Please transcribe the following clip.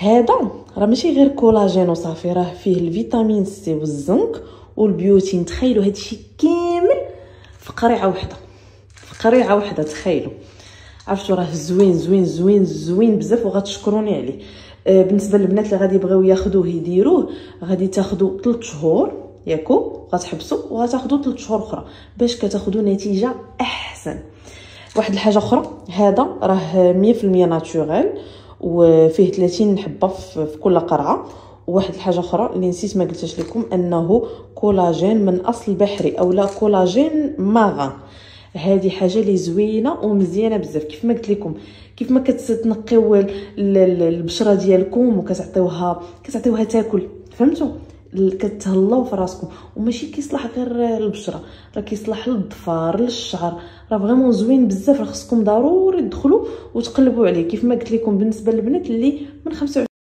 هذا راه ماشي غير كولاجين وصافي، راه فيه الفيتامين سي والزنك والبيوتين. تخيلوا هادشي كامل في قريعه وحده، في قريعه وحده. تخيلوا، عرفتوا راه زوين زوين زوين زوين بزاف وغتشكروني عليه. بالنسبه للبنات اللي غادي يبغيو ياخذوه يديروه، غادي تاخذوا 3 شهور ياكو، غتحبسوا وغتاخذوا 3 شهور اخرى باش كتاخذوا نتيجه احسن. واحد الحاجه اخرى، هذا راه 100% ناتوريل وفيه 30 حبه في كل قرعه. وواحد الحاجه اخرى اللي نسيت ما قلتش لكم، انه كولاجين من اصل بحري او لا كولاجين ماغان. هذه حاجه اللي زوينه ومزيانه بزاف. كيف ما قلت لكم، كيف ما كتنقيو البشره ديالكم وكتعطيوها تاكل، فهمتوا؟ كتهلاو في راسكم. وماشي كيصلح غير البشره، راه كيصلح للظفار للشعر، راه فريمون زوين بزاف. راه خصكم ضروري تدخلوا وتقلبوا عليه. كيف ما قلت لكم بالنسبه للبنات اللي من 25